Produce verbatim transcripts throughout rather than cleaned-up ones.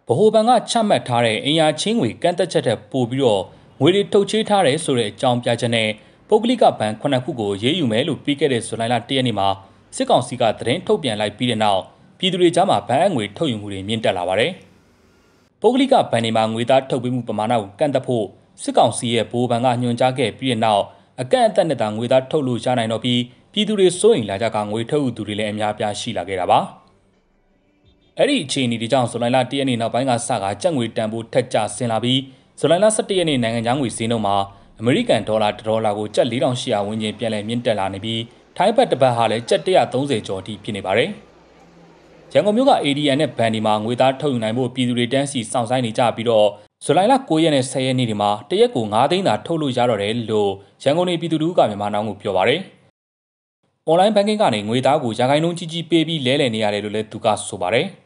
ဗဟိုဘဏ်ကချမှတ်ထားတဲ့အင်အားချင်းငွေကန့်သက်ချက်တဲ့ပို့ပြီးတော့ငွေတွေထုတ်ချေးထားတဲ့ဆိုတဲ့အကြောင်းပြချက်နဲ့ပုဂ္ဂလိကဘဏ်ခုနှစ်ခုကိုရေးယူမယ်လို့ပြီးခဲ့တဲ့ဇူလိုင်လတရက်နေ့မှာစစ်ကောင်စီကသတင်းထုတ်ပြန်လိုက်ပြီးတဲ့နောက်ပြည်သူတွေကြားမှာဘဏ်အငွေထုတ်ယူမှုတွေမြင့်တက်လာပါတယ်။ပုဂ္ဂလိကဘဏ်တွေမှာငွေသားထုတ်ပေးမှုပမာဏကိုကန့်သက်ဖို့စစ်ကောင်စီရဲ့ဗဟိုဘဏ်ကညွှန်ကြားခဲ့ပြီးတဲ့နောက်အကန့်အသတ်နဲ့သာငွေသားထုတ်လို့ရနိုင်တော့ပြီးပြည်သူတွေစိုးရိမ်လာကြကငွေထုတ်ယူသူတွေလည်းအများပြားရှိလာခဲ့တာပါ။အဲ့ဒီအခြေအနေတွေကြောင့်ဇူလိုင်လတရက်နေ့နောက်ပိုင်းကစကကျပ်ငွေတန်ဖိုးထက်ကျဆင်းလာပြီးဇူလိုင်လဆယ့်တစ်ရက်နေ့နိုင်ငံခြားငွေဈေးနှုန်းမှာအမေရိကန်ဒေါ်လာတစ်ဒေါ်လာကိုကျပ်လေးထောင်ရှစ်ရာဝန်းကျင်ပြန်လည်မြင့်တက်လာနေပြီးထိုင်းဘတ်တစ်ပတ်ဟာလည်းကျပ်တစ်ရာသုံးဆယ်ကျော်အထိဖြစ်နေပါတယ်။ရန်ကုန်မြို့က အေ ဒီ အမ် နဲ့ဘဏ်ဒီမှာငွေသားထုတ်ယူနိုင်ဖို့ပြည်သူတွေတန်းစီစောင့်ဆိုင်းနေကြပြီးတော့ဇူလိုင်လကိုရက်နဲ့ဆယ်ရက်နေ့ဒီမှာတရက်ကိုငါးသိန်းသာထုတ်လို့ရတော့တယ်လို့ရန်ကုန်နေပြည်သူတို့ကမြန်မာနောင်ကိုပြောပါတယ်။ online banking ကနေငွေသားကိုရာခိုင်နှုန်းကြီးကြီးပေးပြီးလဲလှယ်နေရတယ်လို့လည်းသူကဆိုပါတယ်။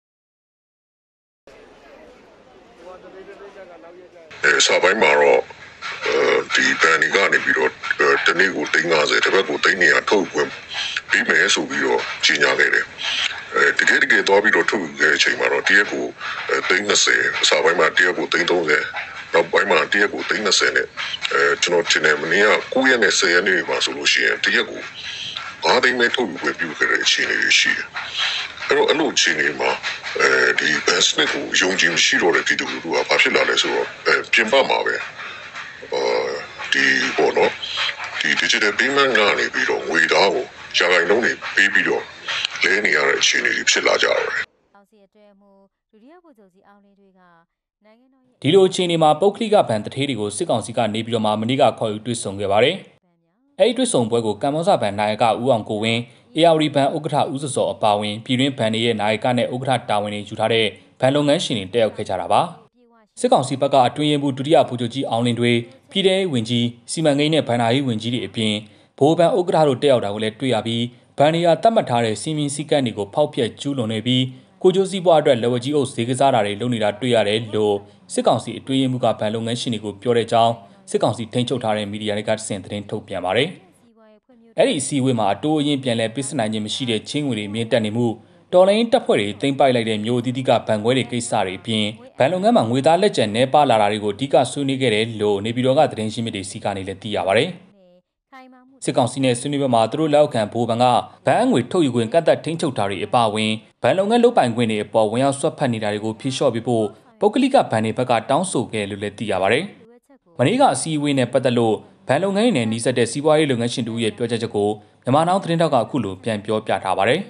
အဲစာပိုင်းမှာတော့ဒီဘန်ဒီကနေပြီးတော့တနေ့ကိုသိန်း၅ဆယ်တစ်ပတ်ကိုသိန်း၂ရာထုတ်ခွင့်ပြီးမယ်ဆိုပြီးတော့ကြီးညာခဲ့တယ်။အဲတကယ်တကယ်သွားပြီးတော့ထုတ်ခဲ့တဲ့အချိန်မှာတော့တရက်ကိုသိန်း၂၀အစာပိုင်းမှာတရက်ကိုသိန်း၃၀နောက်ပိုင်းမှာတရက်ကိုသိန်း၂၀နဲ့အဲကျွန်တော်တင်နေမနေ့ကကိုရက်နဲ့ဆယ်ရက်နေ့မှာဆိုလို့ရှိရင်တရက်ကိုငါးသိန်းပဲထုတ်ယူခွင့်ပြုခဲ့တဲ့အခြေအနေရှိတယ်။အဲ့တော့အဲ့လိုအခြေအနေမှာအဲဒီဘတ်စနစ်ကိုယုံကြည်မရှိတော့တဲ့ပြည်သူလူထုကဘာဖြစ်လာလဲဆိုတော့အဲပြင်ပမှာပဲဒီဘောနော်ဒီ digital payment ကနေပြီးတော့ငွေသားကိုရာခိုင်နှုန်းတွေပေးပြီးတော့လဲနေရတဲ့အခြေအနေတွေဖြစ်လာကြတယ်။အောင်စီအတွဲမှုဒုတိယဗိုလ်ချုပ်ကြီးအောင်လင်းတွေကနိုင်ငံတော်ရဲ့ဒီလိုအခြေအနေမှာပုဂ္ဂလိကဘဏ်တထေးတွေကိုစစ်ကောင်စီကနေပြီးတော့မှမနေ့ကခေါ်ယူတွေ့ဆုံခဲ့ပါတယ်။အဲဒီတွေ့ဆုံပွဲကိုကမ္ဘောဇဘဏ်နာယကဦးအောင်ကိုဝင်းအေအာရီဘဏ်ဥက္ကဋ္ဌဦးစောစောအပါအဝင်ပြည်တွင်းဘဏ်တွေရဲ့နာယကနဲ့ဥက္ကဋ္ဌတာဝန်တွေယူထားတဲ့ဘဏ်လုပ်ငန်းရှင်တွေတက်ရောက်ခဲ့ကြတာပါ။စစ်ကောင်စီဘက်ကအတွင်းရင်မှုဒုတိယဗိုလ်ချုပ်ကြီးအောင်လင်းတွေပြည်ထောင်ဝင်ကြီးစီမံကိန်းနဲ့ဗဏ္ဍာရေးဝင်ကြီးတွေအပြင်ဗဟိုဘဏ်ဥက္ကဋ္ဌတို့တက်ရောက်တာကိုလည်းတွေ့ရပြီးဘဏ်တွေကတတ်မှတ်ထားတဲ့စီမင်းစည်းကမ်းတွေကိုဖောက်ဖျက်ကျူးလွန်နေပြီးကိုကျိုးစည်းပွားအတွက်လက်ဝဲကြီးအုပ်ဈေးကစားတာတွေလုပ်နေတာတွေ့ရတယ်လို့စစ်ကောင်စီအတွင်းရင်မှုကဗဏ်လုပ်ငန်းရှင်တွေကိုပြောတဲ့အကြောင်းစစ်ကောင်စီထိန်းချုပ်ထားတဲ့မီဒီယာတွေကတဆင့်သတင်းထုတ်ပြန်ပါတယ်။အဲ့ဒီအစည်းအဝေးမှာအတိုးအရင်ပြန်လည်ပြစ်စနိုင်ခြင်းမရှိတဲ့ချင်းငွေတွေမြင့်တက်နေမှုတော်လိုင်းတပ်ဖွဲ့တွေတင်ပိုက်လိုက်တဲ့မျိုးအသီးသီးကဗန်ခွဲတွေကိစ္စတွေအပြင်ဗန်လုပ်ငန်းမှာငွေသားလက်ကျန်နှဲပါလာတာတွေကိုအဓိကဆွေးနွေးခဲ့တယ်လို့နေပြည်တော်ကသတင်းရှင်းမြစ်တွေစီကနေလည်းသိရပါတယ်။စစ်ကောင်စီနဲ့ဆွေးနွေးပွဲမှာသူတို့လက်အောက်ခံဗိုလ်ဘဏ်ကဗန်အငွေထုတ်ယူခွင့်ကန့်သက်ထိန်းချုပ်တာတွေအပါအဝင်ဗန်လုပ်ငန်းလုပ်ပိုင်ခွင့်တွေအပေါ်ဝင်ရောက်ဆွတ်ဖက်နေတာတွေကိုဖြေလျှော့ပေးဖို့ပုဂ္ဂလိကဗန်တွေဘက်ကတောင်းဆိုခဲ့လို့လည်းသိရပါတယ်။မနေ့ကအစည်းအဝေးနဲ့ပတ်သက်လို့ဗန်လုပ်ငန်းနဲ့နှီးစပ်တဲ့စီးပွားရေးလုပ်ငန်းရှင်တို့ရဲ့ပြောကြားချက်ကိုမြန်မာနောင်သတင်းတောက်ကအခုလိုပြန်ပြောပြထားပါတယ်။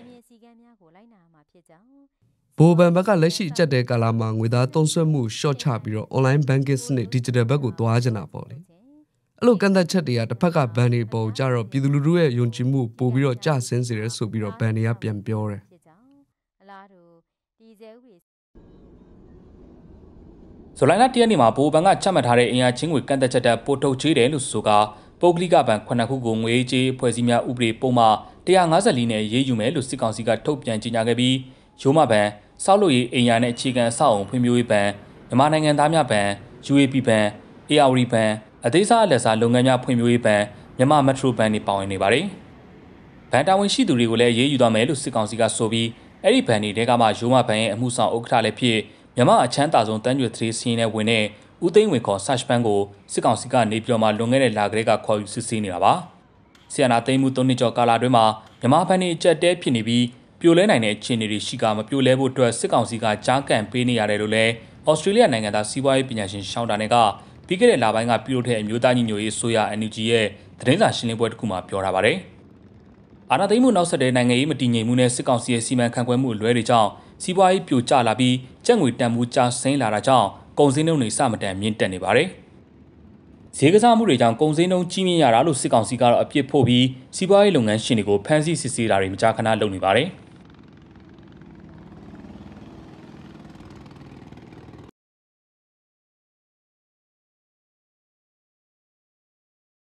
ဗိုလ်ဘဏ်ဘက်ကလက်ရှိအကျက်တဲ့ကာလမှာငွေသားသုံးစွဲမှုရှော့ချပြီးတော့ online banking စနစ် digital ဘက်ကိုသွားကြတာပေါ့လေအဲ့လိုကန့်သက်ချက်တွေကတစ်ဖက်ကဘဏ်တွေပေါ်ကြတော့ပြည်သူလူထုရဲ့ယုံကြည်မှုပို့ပြီးတော့ကျဆင်းစေတယ်ဆိုပြီးတော့ဘဏ်တွေကပြန်ပြောတယ်ဇူလိုင်လတရက်နေ့မှာဗိုလ်ဘဏ်ကချမှတ်ထားတဲ့အင်အားချင်းငွေကန့်သက်ချက်တက်ပို့ထုတ်ချေးတယ်လို့ဆိုကပုဂ္ဂလိကဘဏ်ခုနှစ်ခုကိုငွေကြေးအဖွဲ့အစည်းများဥပဒေပုံမှန်၁၅၄နဲ့ရေးယူမယ်လို့စစ်ကောင်စီကထုတ်ပြန်ကြေညာခဲ့ပြီးရိုးမဘဏ်စောက်လို့ရေးအိမ်ယာနဲ့အခြေခံအဆောက်အုံဖွံ့ဖြိုးရေးဘဏ်မြန်မာနိုင်ငံသားများဘဏ် ယူ အေ ပီ ဘဏ် အေ အာ ရီ ဘဏ်အသေးစားအလတ်စားလုပ်ငန်းများဖွံ့ဖြိုးရေးဘဏ်မြန်မာမက်ထရိုဘဏ်တွေပါဝင်နေပါတယ်။ဘဏ်တာဝန်ရှိသူတွေကိုလည်းရေးယူသွားမယ်လို့စစ်ကောင်စီကဆိုပြီးအဲ့ဒီဘဏ်တွေတဲကမှရိုးမဘဏ်ရဲ့အမှုဆောင်ဥက္ကဋ္ဌလည်းဖြစ်မြန်မာအချမ်းသာဆုံးတန်းကျွေသရေစီးနဲ့ဝင်တဲ့ဦးသိန်းဝင်ခေါ် search ဘဏ်ကိုစစ်ကောင်စီကနေပြည်တော်မှာလွန်ခဲ့တဲ့လကလေးကခေါ်ယူစစ်ဆေးနေတာပါ။ဆီယနာသိန်းမှုသုံးနှစ်ကျော်ကာလအတွင်းမှာမြန်မာဘဏ်တွေအကျက်တဲဖြစ်နေပြီးပြိုလဲနိုင်တဲ့အခြေအနေတွေရှိကမပြိုလဲဖို့အတွက်စစ်ကောင်စီကကြားကန်ပေးနေရတယ်လို့လည်းဩစတြေးလျနိုင်ငံသားစီးပွားရေးပညာရှင်ရှောင်းတာနဲ့ကပြီးခဲ့တဲ့လပိုင်းကပြုလုပ်တဲ့အမျိုးသားညီညွတ်ရေးဆိုရ အန် ယူ ဂျီ ရဲ့သတင်းစာရှင်းလင်းပွဲတစ်ခုမှာပြောထားပါတယ်။အာဏာသိမ်းမှုနောက်ဆက်တွဲနိုင်ငံရေးမတည်ငြိမ်မှုနဲ့စစ်ကောင်စီရဲ့စီမံခန့်ခွဲမှုအလွဲတွေကြောင့်စီးပွားရေးပြိုကျလာပြီးကျပ်ငွေတန်ဖိုးကျဆင်းလာတာကြောင့်ကုန်စည်နှုန်းတွေစမတန်မြင့်တက်နေပါတယ်။ဈေးကစားမှုတွေကြောင့်ကုန်စည်နှုန်းကြီးမြင့်ရတာလို့စစ်ကောင်စီကတော့အပြစ်ဖို့ပြီးစီးပွားရေးလုပ်ငန်းရှင်တွေကိုဖမ်းဆီးစစ်ဆေးတာတွေမကြာခဏလုပ်နေပါတယ်။